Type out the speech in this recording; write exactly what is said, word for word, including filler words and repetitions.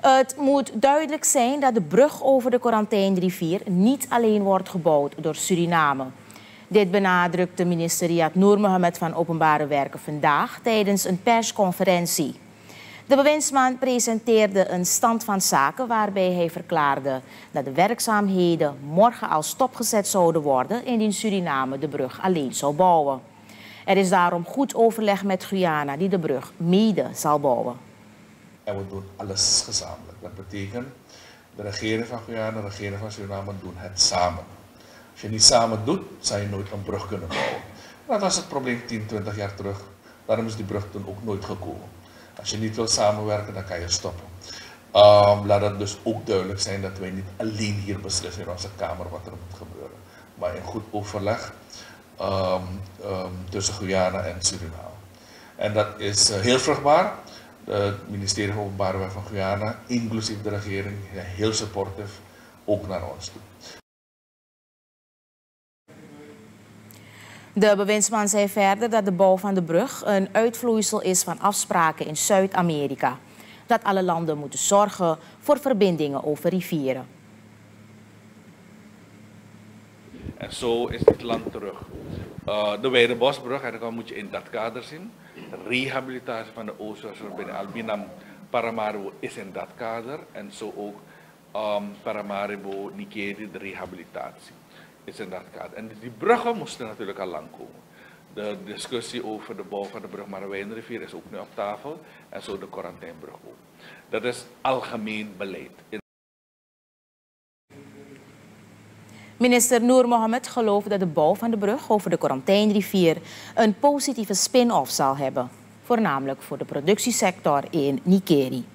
Het moet duidelijk zijn dat de brug over de Korantijnrivier niet alleen wordt gebouwd door Suriname. Dit benadrukte minister Riyad Noor Mohammed van Openbare Werken vandaag tijdens een persconferentie. De bewindsman presenteerde een stand van zaken waarbij hij verklaarde dat de werkzaamheden morgen al stopgezet zouden worden indien Suriname de brug alleen zou bouwen. Er is daarom goed overleg met Guyana die de brug mede zal bouwen. En we doen alles gezamenlijk. Dat betekent, de regering van Guyana, de regering van Suriname doen het samen. Als je niet samen doet, zou je nooit een brug kunnen bouwen. Dat was het probleem tien, twintig jaar terug. Daarom is die brug toen ook nooit gekomen. Als je niet wilt samenwerken, dan kan je stoppen. Um, laat het dus ook duidelijk zijn dat wij niet alleen hier beslissen in onze Kamer wat er moet gebeuren. Maar in goed overleg um, um, tussen Guyana en Suriname. En dat is uh, heel vruchtbaar. Het ministerie van Openbare Werken van Guyana, inclusief de regering, heel supportief, ook naar ons toe. De bewindsman zei verder dat de bouw van de brug een uitvloeisel is van afspraken in Zuid-Amerika. Dat alle landen moeten zorgen voor verbindingen over rivieren. En zo is dit land terug. Uh, de Weidebosbrug, en dan moet je in dat kader zien. Rehabilitatie van de Oostwaarderbinding Albinam Paramaribo is in dat kader. En zo ook um, Paramaribo Nikeri, de rehabilitatie, is in dat kader. En die bruggen moesten natuurlijk al lang komen. De discussie over de bouw van de brug Marawijnrivier is ook nu op tafel. En zo de Korantijnbrug ook. Dat is algemeen beleid. Minister Noor Mohammed gelooft dat de bouw van de brug over de Korantijnrivier een positieve spin-off zal hebben. Voornamelijk voor de productiesector in Nikeri.